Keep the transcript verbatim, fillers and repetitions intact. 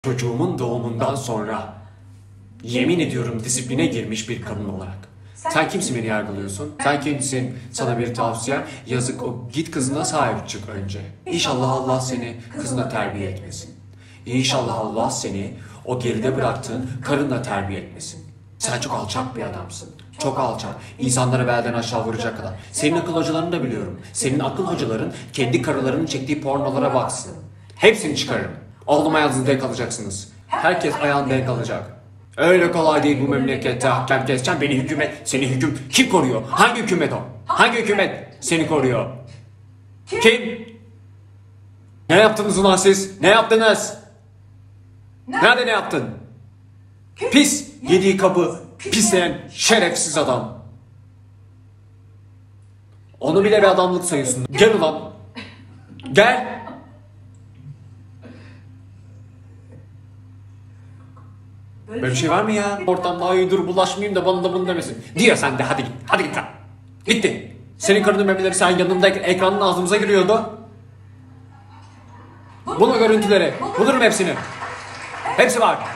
Çocuğumun doğumundan sonra yemin ediyorum disipline girmiş bir kadın olarak. Sen kimsin beni yargılıyorsun? Sen kimsin? Sana bir tavsiyem. Yazık o git kızına sahip çık önce. İnşallah Allah seni kızına terbiye etmesin. İnşallah Allah seni o geride bıraktığın karınla terbiye etmesin. Sen çok alçak bir adamsın. Çok alçak. İnsanlara belden aşağı vuracak kadar. Senin akıl hocalarını da biliyorum. Senin akıl hocaların kendi karılarının çektiği pornolara baksın. Hepsini çıkarırım. Oğlum ayağınızı denk alacaksınız. Herkes ayağını denk alacak. Öyle kolay değil bu memlekette hakem keseceğim. Beni hükümet, seni hüküm kim koruyor? Hangi hükümet o? Hangi hükümet seni koruyor? Kim? Ne yaptınız ulan siz? Ne yaptınız? Nerede ne yaptın? Pis, yediği kabı pisleyen şerefsiz adam. Onu bile bir adamlık sayıyorsun. Gel ulan. Gel. Böyle bir şey var mı ya? Ortamda ay dur bulaşmayayım da bana da bunu demesin. Diyor sen de hadi git. Hadi git lan. Bitti. Senin karının memeleri sen yanındayken ekranın ağzımıza giriyordu. Bunu görüntüleri. Bulurum hepsini. Hepsi var.